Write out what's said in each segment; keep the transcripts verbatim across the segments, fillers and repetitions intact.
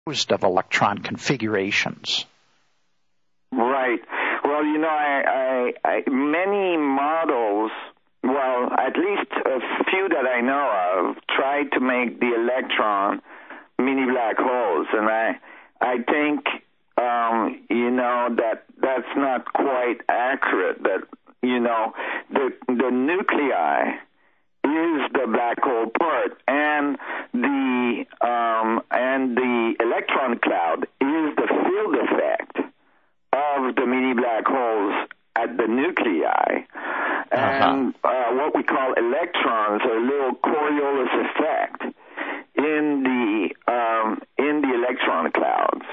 of electron configurations. Right. Well, you know, I, I, I, many models, well, at least a few that I know of, try to make the electron mini black holes, and I, I think, um, you know, that that's not quite accurate. That, you know, the the nuclei is the black hole part, and the um, and the electron cloud is the field effect of the mini black holes at the nuclei, and uh-huh. uh, what we call electrons are little Coriolis effect in the um, in the electron clouds.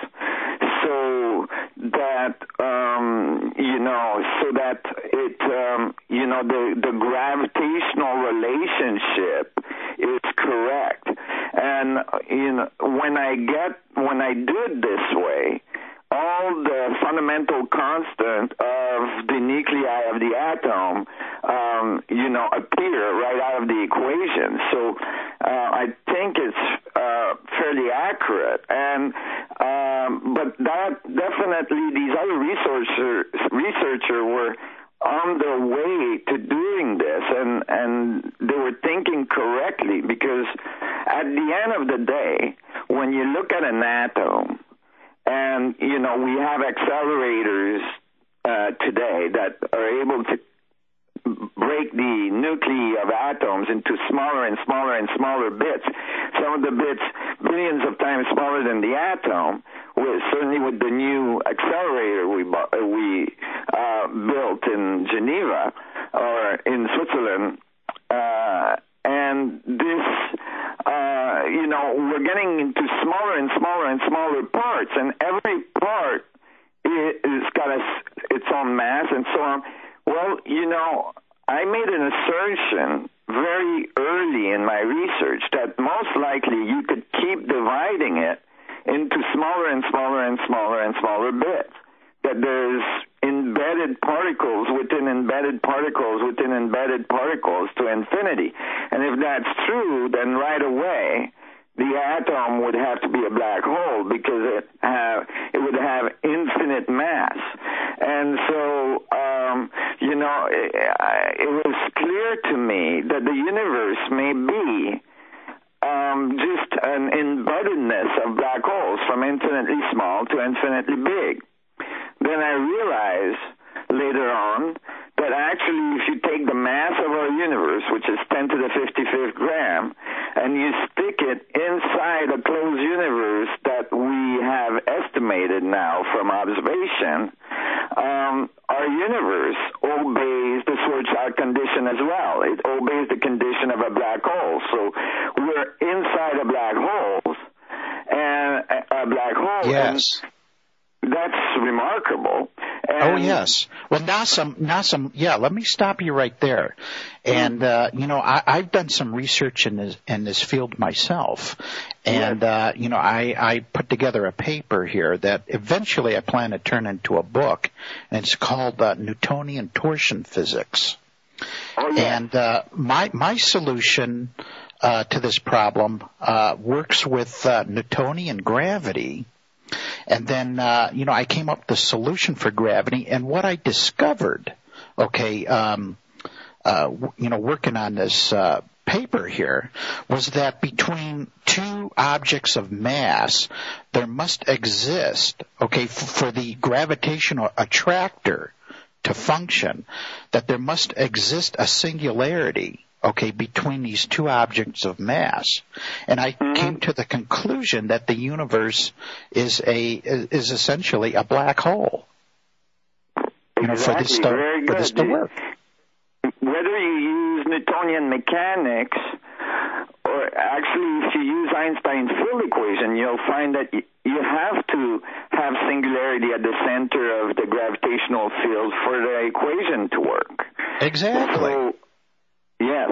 So that um, you know, so that it um, you know the the gravitational relationship is correct, and you know when I get when I do it this way, all the fundamental constant of the nuclei of the atom, um, you know, appear right out of the equation. So uh, I think it's uh, fairly accurate. And um, but that definitely, these other researchers researcher were on their way to doing this, and and they were thinking correctly, because at the end of the day, when you look at an atom, and, you know, we have accelerators uh, today that are able to break the nuclei of atoms into smaller and smaller and smaller bits. Some of the bits billions of times smaller than the atom, with, certainly with the new accelerator we, we uh, built in Geneva or in Switzerland. Uh, and this, uh, you know, we're getting into smaller and smaller and smaller parts, and every part is got a, its own mass and so on. Well, you know, I made an assertion very early in my research that most likely you could keep dividing it into smaller and smaller and smaller and smaller bits, that there's embedded particles within embedded particles within embedded particles to infinity. And if that's true, then right away the atom would have to be a black hole, because it have it would have infinite mass. And so, um, you know, it, it was clear to me that the universe may be um, just an embeddedness of black holes from infinitely small to infinitely big. Then I realized later on that actually if you take the mass of our universe, which is ten to the fifty-fifth gram, and you stick it inside a closed universe that we have estimated now from observation, um, our universe obeys the Schwarzschild condition as well. It obeys the condition of a black hole. So we're inside a black hole, and a black hole. Yes. And that's remarkable. And oh, yes. Well, NASA, NASA, yeah, let me stop you right there. And, uh, you know, I, I've done some research in this, in this field myself. And, uh, you know, I, I put together a paper here that eventually I plan to turn into a book, and it's called uh, Newtonian Torsion Physics. Oh, yeah. And uh, my, my solution uh, to this problem uh, works with uh, Newtonian gravity. And then, uh, you know, I came up with the solution for gravity, and what I discovered, okay, um, uh, you know, working on this uh, paper here, was that between two objects of mass, there must exist, okay, f- for the gravitational attractor to function, that there must exist a singularity, okay, between these two objects of mass. And I mm-hmm. came to the conclusion that the universe is a is essentially a black hole. You know, exactly. for this to, Very for good. this to work. Whether you use Newtonian mechanics, or actually if you use Einstein's field equation, you'll find that you have to have singularity at the center of the gravitational field for the equation to work. Exactly. So, yes.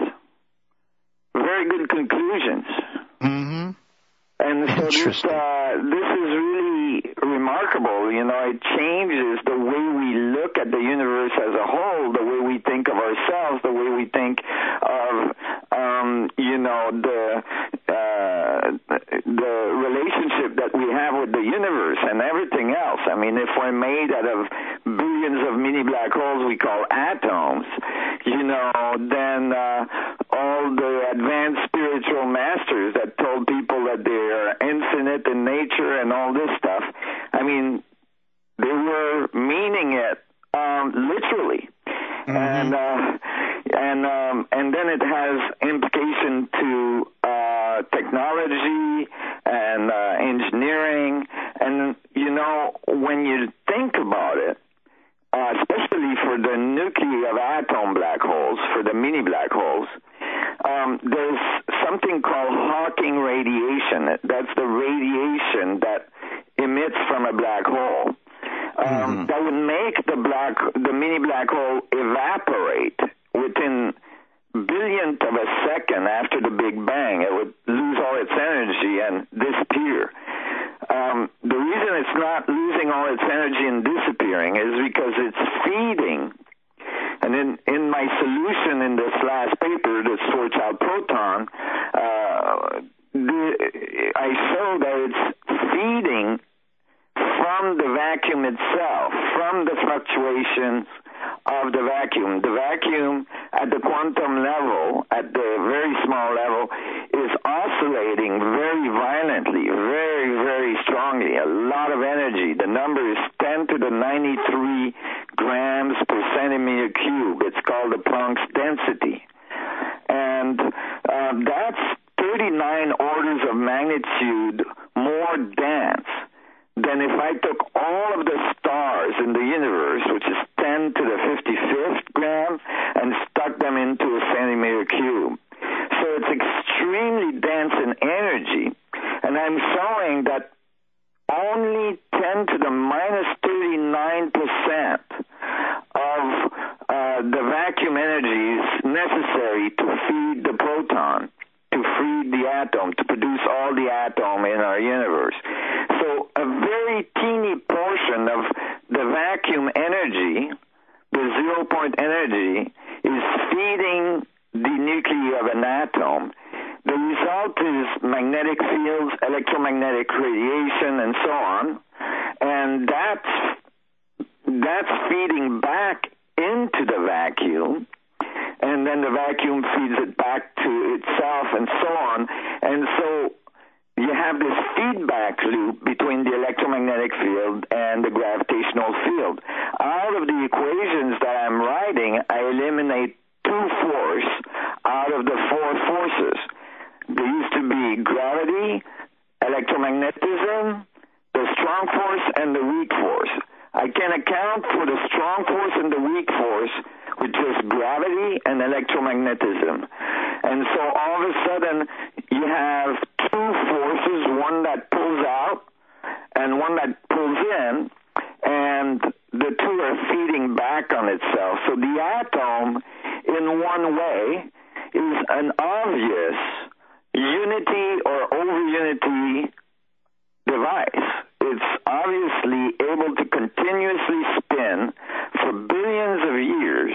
Very good conclusions. Mm-hmm. And so this, uh, this is really remarkable. You know, it changes the way we look at the universe as a whole, the way we think of ourselves, the way we think of, um, you know, the uh, the relationship that we have have with the universe and everything else. I mean, if we're made out of billions of mini black holes we call atoms, you know, then uh, all the advanced spiritual masters that told people that they're infinite in nature and all this stuff, I mean, they were meaning it um, literally. Mm-hmm. And uh, and um, and then it has implication to uh, technology and uh, engineering, and you know, when you think about it, uh, especially for the nuclei of atom black holes, for the mini black holes, um, there's something called Hawking radiation. That's the radiation that emits from a black hole. Um, mm-hmm. That would make the black, the mini black hole evaporate within billionth of a second after the Big Bang. It would lose all its energy and disappear. Um, the reason it's not losing all its energy and disappearing is because it's feeding. And in, in my solution in this last paper, the Schwarzschild proton, uh, the, I show that it's feeding from the vacuum itself, from the fluctuations of the vacuum. The vacuum at the quantum level, at the very small level, is oscillating very violently, very, very strongly, a lot of energy. The number is ten to the ninety-three grams per centimeter cube. It's called the Planck's density. And uh, that's thirty-nine orders of magnitude more dense than if I took all of the stars in the universe, which is ten to the fifty-fifth gram, and stuck them into a centimeter cube. So it's extremely dense in energy, and I'm showing that only ten to the minus thirty-nine percent of uh, the vacuum energy is necessary to feed the proton, to feed the atom, to produce all the atom in our universe. So a very teeny portion of the vacuum energy, the zero-point energy, is feeding the nuclei of an atom. The result is magnetic fields, electromagnetic radiation, and so on. And that's, that's feeding back into the vacuum, and then the vacuum feeds it back to itself, and so on. And so you have this feedback loop between the electromagnetic field and the gravitational field. Out of the equations that I'm writing, I eliminate two forces out of the four forces. There used to be gravity, electromagnetism, the strong force, and the weak force. I can account for the strong force and the weak force with just gravity and electromagnetism. And so all of a sudden, you have two forces, one that pulls out and one that pulls in, and the two are feeding back on itself. So the atom, in one way, is an obvious unity or over-unity device. It's obviously able to continuously spin for billions of years,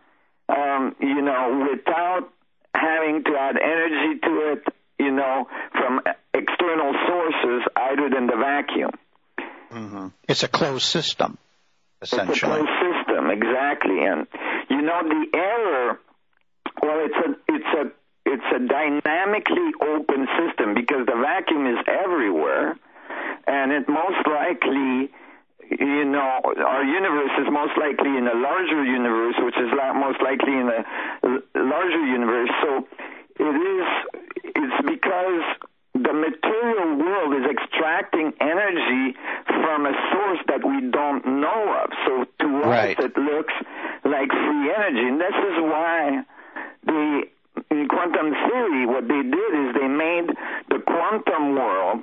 um, you know, without having to add energy to it, you know, from external sources other than the vacuum. Mm-hmm. It's a closed system, essentially. It's a closed system, exactly. And, you know, the error, well, it's a, it's a, it's a dynamically open system because the vacuum is everywhere. And it most likely, you know, our universe is most likely in a larger universe, which is most likely in a larger universe. So it is, it's because the material world is extracting energy from a source that we don't know of. So to right. us, it looks like free energy. And this is why the, in quantum theory, what they did is they made the quantum world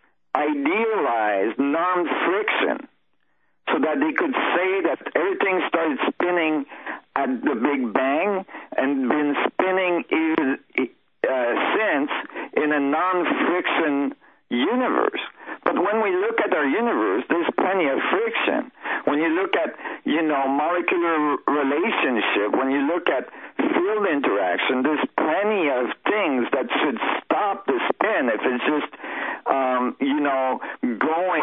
idealized non-friction so that they could say that everything started spinning at the Big Bang and been spinning even, uh, since in a non-friction universe. But when we look at our universe, there's plenty of friction. When you look at, you know, molecular relationship, when you look at field interaction, there's plenty of things that should stop the spin if it's just um, you know, going